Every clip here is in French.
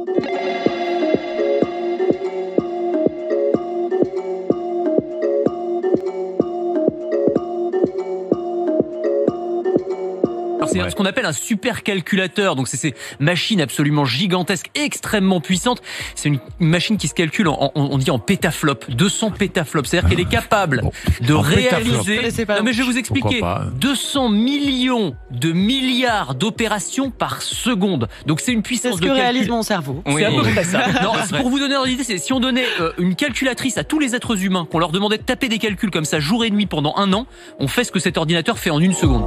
C'est ce qu'on appelle un supercalculateur. Donc c'est ces machines absolument gigantesques, extrêmement puissantes. C'est une machine qui se calcule on dit en pétaflops, 200 pétaflops. C'est-à-dire qu'elle est capable de réaliser. Non mais je vais vous expliquer. 200 millions de milliards d'opérations par seconde. Donc c'est une puissance de calcul. C'est ce que réalise mon cerveau. C'est à peu près ça. Non, pour vous donner une idée, c'est si on donnait une calculatrice à tous les êtres humains, qu'on leur demandait de taper des calculs comme ça jour et nuit pendant 1 an, on fait ce que cet ordinateur fait en 1 seconde.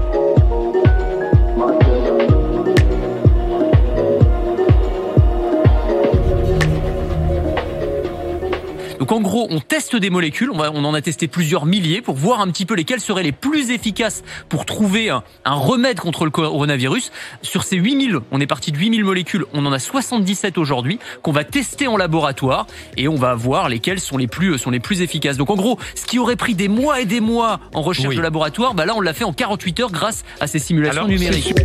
Donc en gros, on teste des molécules, on en a testé plusieurs milliers pour voir un petit peu lesquelles seraient les plus efficaces pour trouver un remède contre le coronavirus. Sur ces 8000, on est parti de 8000 molécules, on en a 77 aujourd'hui qu'on va tester en laboratoire et on va voir lesquelles sont les plus efficaces. Donc en gros, ce qui aurait pris des mois et des mois en recherche de laboratoire, là on l'a fait en 48 heures grâce à ces simulations numériques.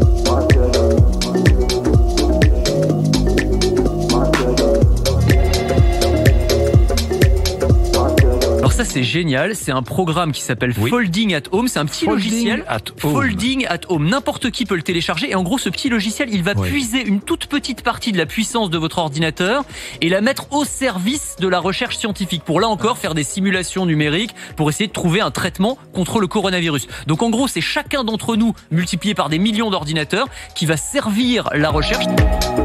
Ça c'est génial, c'est un programme qui s'appelle Folding at Home, c'est un petit logiciel Folding at Home, n'importe qui peut le télécharger et en gros ce petit logiciel il va puiser une toute petite partie de la puissance de votre ordinateur et la mettre au service de la recherche scientifique pour là encore faire des simulations numériques pour essayer de trouver un traitement contre le coronavirus. Donc en gros c'est chacun d'entre nous multiplié par des millions d'ordinateurs qui va servir la recherche.